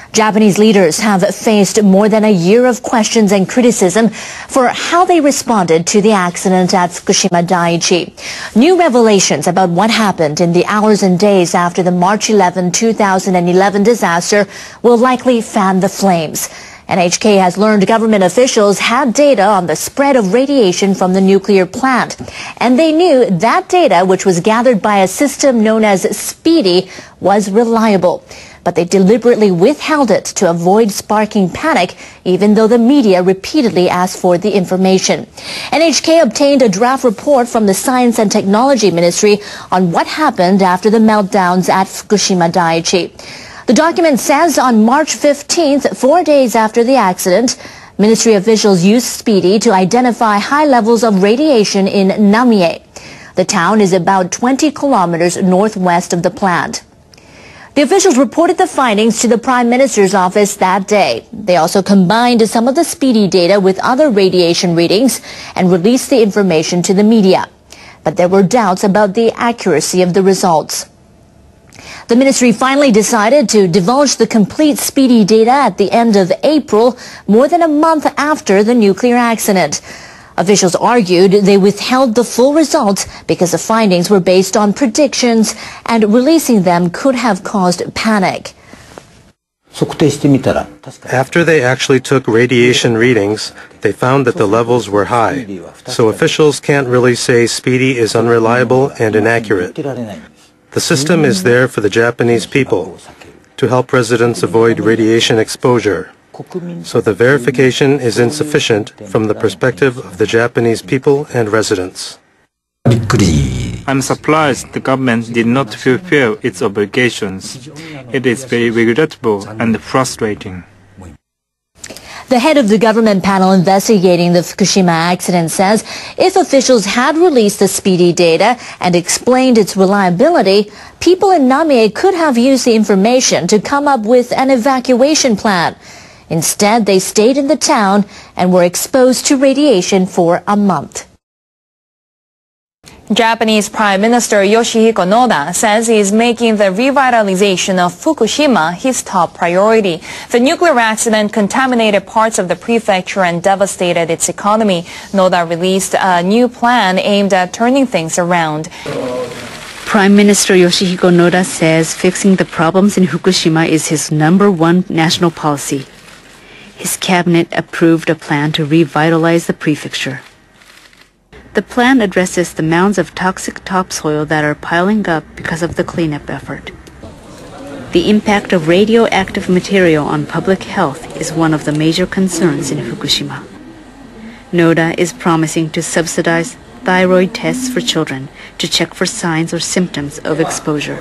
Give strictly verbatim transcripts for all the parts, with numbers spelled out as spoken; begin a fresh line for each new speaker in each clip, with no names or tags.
Japanese leaders have faced more than a year of questions and criticism for how they responded to the accident at Fukushima Daiichi. New revelations about what happened in the hours and days after the March eleventh, two thousand eleven disaster will likely fan the flames. N H K has learned government officials had data on the spread of radiation from the nuclear plant. And they knew that data, which was gathered by a system known as SPEEDY, was reliable. But they deliberately withheld it to avoid sparking panic, even though the media repeatedly asked for the information. N H K obtained a draft report from the Science and Technology Ministry on what happened after the meltdowns at Fukushima Daiichi. The document says on March fifteenth, four days after the accident, ministry officials used SPEEDY to identify high levels of radiation in Namie. The town is about twenty kilometers northwest of the plant. The officials reported the findings to the Prime Minister's office that day. They also combined some of the SPEEDY data with other radiation readings and released the information to the media. But there were doubts about the accuracy of the results. The ministry finally decided to divulge the complete SPEEDY data at the end of April, more than a month after the nuclear accident. Officials argued they withheld the full results because the findings were based on predictions and releasing them could have caused panic.
After they actually took radiation readings, they found that the levels were high. So officials can't really say SPEEDY is unreliable and inaccurate. The system is there for the Japanese people, to help residents avoid radiation exposure. So the verification is insufficient from the perspective of the Japanese people and residents.
I'm surprised the government did not fulfill its obligations. It is very regrettable and frustrating.
The head of the government panel investigating the Fukushima accident says if officials had released the SPEEDY data and explained its reliability, people in Namie could have used the information to come up with an evacuation plan. Instead, they stayed in the town and were exposed to radiation for a month.
Japanese Prime Minister Yoshihiko Noda says he is making the revitalization of Fukushima his top priority. The nuclear accident contaminated parts of the prefecture and devastated its economy. Noda released a new plan aimed at turning things around.
Prime Minister Yoshihiko Noda says fixing the problems in Fukushima is his number one national policy. His cabinet approved a plan to revitalize the prefecture. The plan addresses the mounds of toxic topsoil that are piling up because of the cleanup effort. The impact of radioactive material on public health is one of the major concerns in Fukushima. Noda is promising to subsidize thyroid tests for children to check for signs or symptoms of exposure.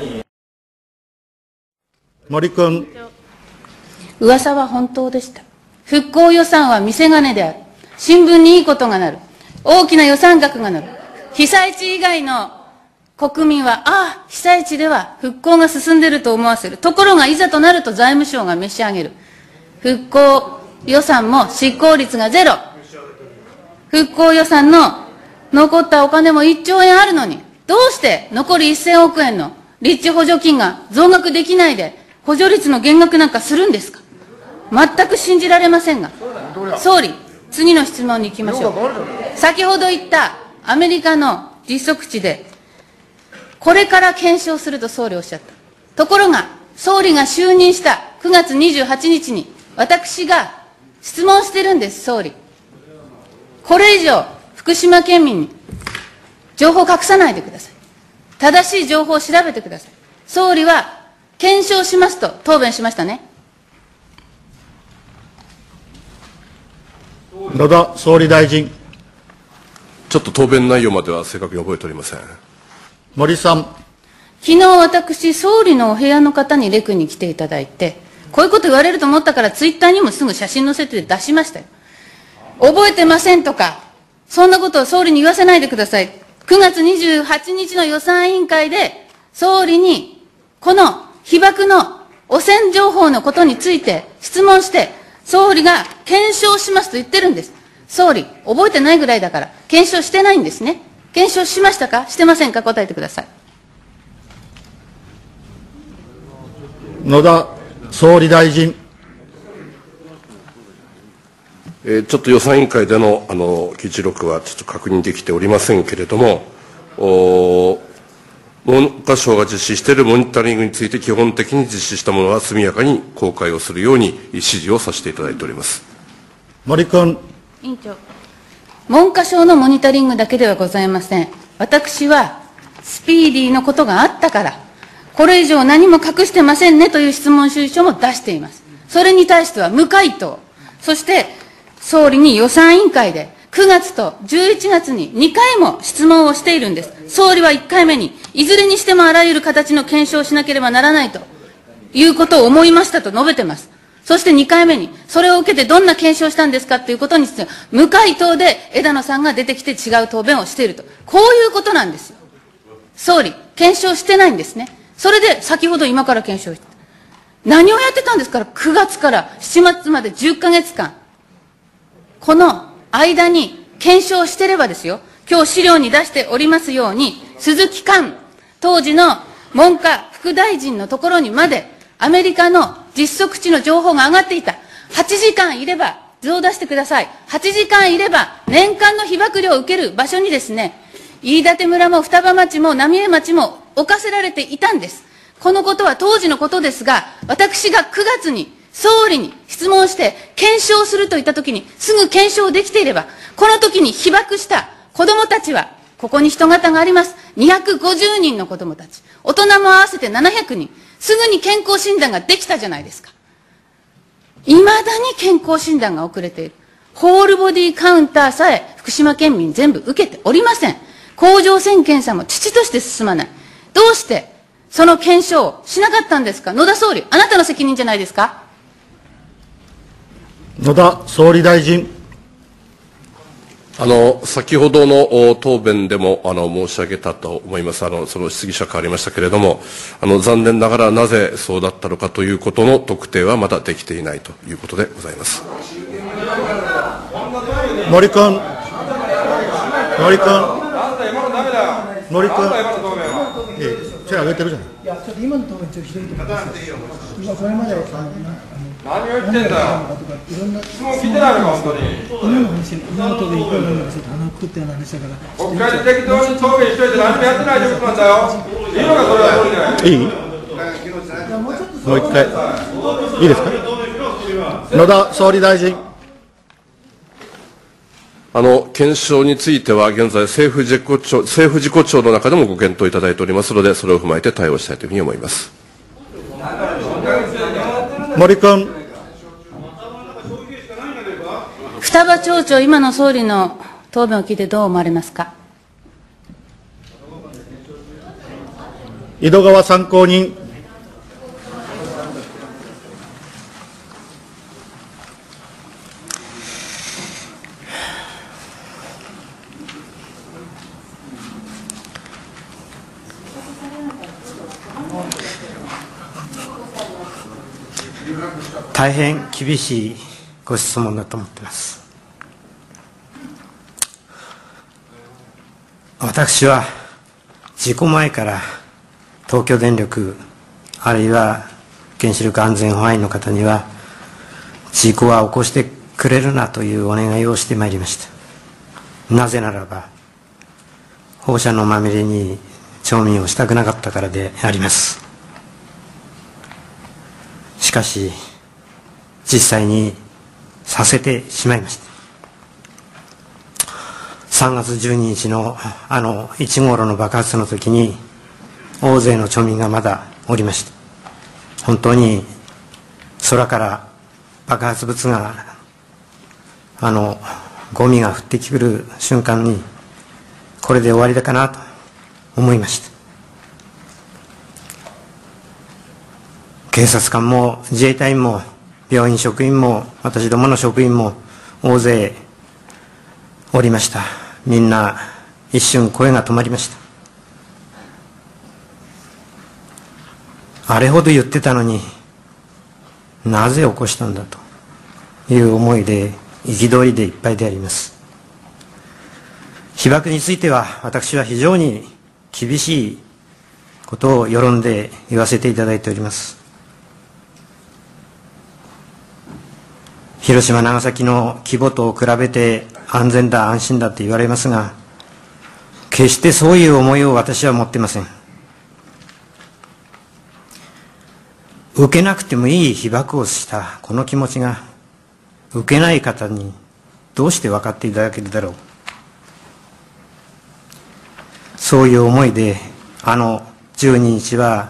森君。
噂は本当でした。復興予算は見せ金である。新聞にいいことがなる。大きな予算額がなる。被災地以外の国民は、ああ、被災地では復興が進んでいると思わせる。ところがいざとなると財務省が召し上げる。復興予算も執行率がゼロ。復興予算の残ったお金もいっちょうえんあるのに、どうして残りせんおくえんの立地補助金が増額できないで補助率の減額なんかするんですか。全く信じられませんが、総理、次の質問に行きましょう。先ほど言ったアメリカの実測値で、これから検証すると総理おっしゃった。ところが、総理が就任したくがつにじゅうはちにちに、私が質問してるんです、総理。これ以上、福島県民に情報を隠さないでください。正しい情報を調べてください。総理は検証しますと答弁しましたね。
野田総理大臣。
ちょっと答弁内容までは正確に覚えておりません。
森さん。
昨日私、総理のお部屋の方にレクに来ていただいて、こういうこと言われると思ったからツイッターにもすぐ写真載せて出しましたよ。覚えてませんとか、そんなことを総理に言わせないでください。くがつにじゅうはちにちの予算委員会で、総理にこの被爆の汚染情報のことについて質問して、総理が検証しますと言ってるんです。総理、覚えてないぐらいだから、検証してないんですね。検証しましたか、してませんか、答えてください。
野田総理大臣。
えー、ちょっと予算委員会でのあの議事録はちょっと確認できておりませんけれども、お文科省が実施しているモニタリングについて基本的に実施したものは速やかに公開をするように指示をさせていただいております。
森君。
委員長、文科省のモニタリングだけではございません。私はスピーディーのことがあったから、これ以上何も隠してませんねという質問主意書も出しています。それに対しては無回答。そして総理に予算委員会でくがつとじゅういちがつににかいも質問をしているんです。総理はいっかいめに、いずれにしてもあらゆる形の検証をしなければならないということを思いましたと述べてます。そしてにかいめに、それを受けてどんな検証をしたんですかということについて、無回答で枝野さんが出てきて違う答弁をしていると。こういうことなんですよ。総理、検証してないんですね。それで先ほど今から検証して。何をやってたんですから、くがつからしちがつまでじゅっかげつかん。この間に検証してればですよ、今日資料に出しておりますように、鈴木寛、当時の文科副大臣のところにまで、アメリカの実測値の情報が上がっていた。はちじかんいれば、図を出してください。はちじかんいれば、年間の被爆料を受ける場所にですね、飯舘村も双葉町も浪江町も置かせられていたんです。このことは当時のことですが、私がくがつに総理に質問して検証するといったときに、すぐ検証できていれば、この時に被爆した子供たちは、ここに人型があります。にひゃくごじゅうにんの子供たち。大人も合わせてななひゃくにん。すぐに健康診断ができたじゃないですか。いまだに健康診断が遅れている。ホールボディカウンターさえ福島県民全部受けておりません。甲状腺検査も遅々として進まない。どうしてその検証をしなかったんですか。野田総理、あなたの責任じゃないですか。
野田総理大臣。
あの先ほどの答弁でもあの申し上げたと思います。あのその質疑者変わりましたけれども、あの残念ながらなぜそうだったのかということの特定はまだできていないということでございます。
森君。森君。森君。ええ、手挙げてるじゃない。いや、ちょっと今の答弁ちょっとひどいと思います。今これまであの
何を言ってんだよ。質問聞いてないのか、本当に。
今の話、今の答弁いくらなんですか、鼻をくくったような話だから。
国会で適当に答弁しといて何もやってないということなんだよ。いいのか、それは総理で。
いい？もう一回。いいですか？野田総理大臣。
あの検証については現在政府事故庁、政府事故庁の中でもご検討いただいておりますので、それを踏まえて対応したいというふうに思います。
森君。
双葉町長、今の総理の答弁を聞いてどう思われますか。
井戸川参考人。
大変厳しいご質問だと思っています。私は事故前から東京電力あるいは原子力安全保安院の方には事故は起こしてくれるなというお願いをしてまいりました。なぜならば放射能まみれに町民をしたくなかったからであります。しかし実際にさせてしまいました。さんがつじゅうににちのあのいち号炉の爆発の時に大勢の町民がまだおりました。本当に空から爆発物があのゴミが降ってくる瞬間にこれで終わりだかなと思いました。警察官も自衛隊員も病院職員も私どもの職員も大勢おりました。みんな一瞬声が止まりました。あれほど言ってたのになぜ起こしたんだという思いで憤りでいっぱいであります。被爆については私は非常に厳しいことを世論で言わせていただいております。 広島、長崎の規模と比べて安全だ、安心だって言われますが、決してそういう思いを私は持っていません。受けなくてもいい被爆をしたこの気持ちが、受けない方にどうして分かっていただけるだろう。そういう思いで、あのじゅうににちは、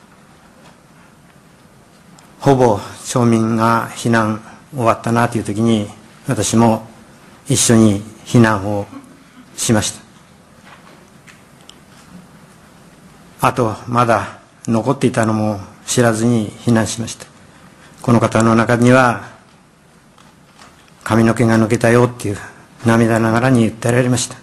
ほぼ町民が避難終わったなというときに、私も一緒に避難をしました。あと、まだ残っていたのも知らずに避難しました。この方の中には、髪の毛が抜けたよっていう涙ながらに言ってられました。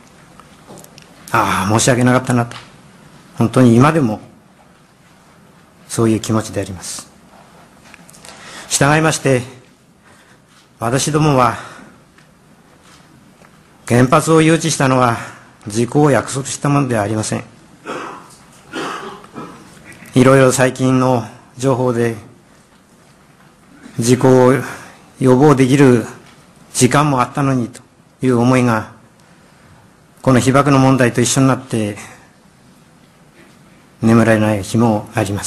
ああ、申し訳なかったなと。本当に今でもそういう気持ちであります。従いまして、私どもは原発を誘致したのは時効を約束したものではありません。いろいろ最近の情報で事故を予防できる時間もあったのにという思いが、この被爆の問題と一緒になって眠れない日もあります。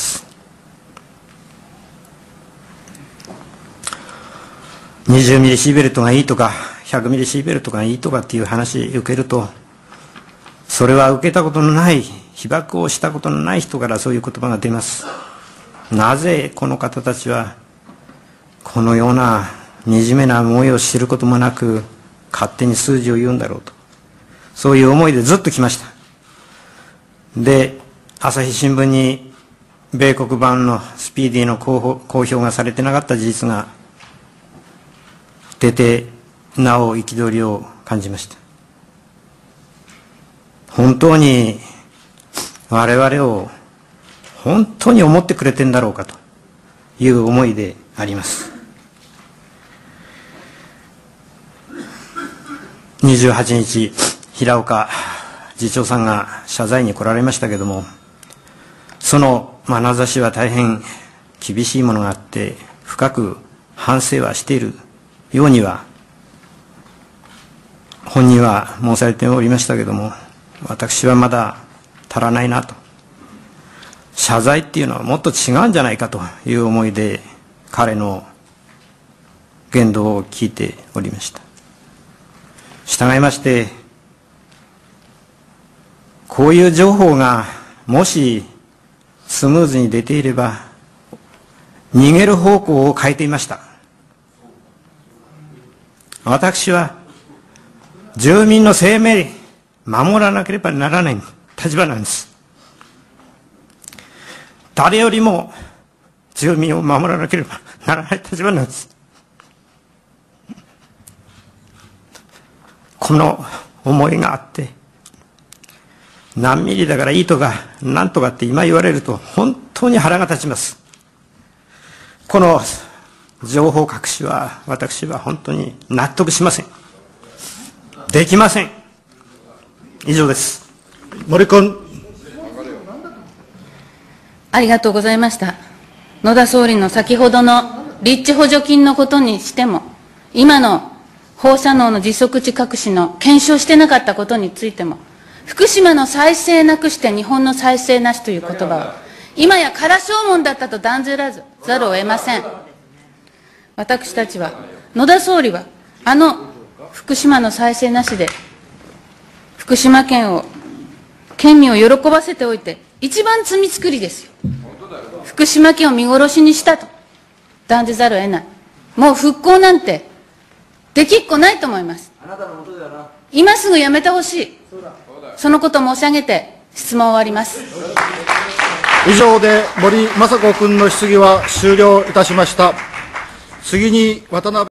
にじゅうミリシーベルトがいいとかひゃくミリシーベルトがいいとかっていう話を受けると、それは受けたことのない、被爆をしたことのない人からそういう言葉が出ます。なぜこの方たちはこのような惨めな思いを知ることもなく勝手に数字を言うんだろうと、そういう思いでずっと来ました。で、朝日新聞に米国版のスピーディーの公表がされてなかった事実が出て、なお憤りを感じました。本当に我々を本当に思ってくれてんだろうかという思いであります。にじゅうはちにち、平岡次長さんが謝罪に来られましたけれども、その眼差しは大変厳しいものがあって、深く反省はしているようには本人は申されておりましたけれども、私はまだ足らないなと。謝罪っていうのはもっと違うんじゃないかという思いで彼の言動を聞いておりました。従いまして、こういう情報がもしスムーズに出ていれば逃げる方向を変えていました。私は住民の生命守らなければならない立場なんです。誰よりも住民を守らなければならない立場なんです。この思いがあって、何ミリだからいいとか何とかって今言われると本当に腹が立ちます。この情報隠しは私は本当に納得しません。できません。以上です。
森君。
ありがとうございました。野田総理の先ほどの立地補助金のことにしても、今の放射能の自足値隠しの検証してなかったことについても、福島の再生なくして日本の再生なしという言葉は、今や空証文だったと断じらざるを得ません。私たちは、野田総理は、あの福島の再生なしで、福島県を、県民を喜ばせておいて、一番罪作りですよ。福島県を見殺しにしたと断じざるを得ない。もう復興なんてできっこないと思います。今すぐやめてほしい。そのことを申し上げて質問を終わります。
以上で森雅子君の質疑は終了いたしました。次に渡辺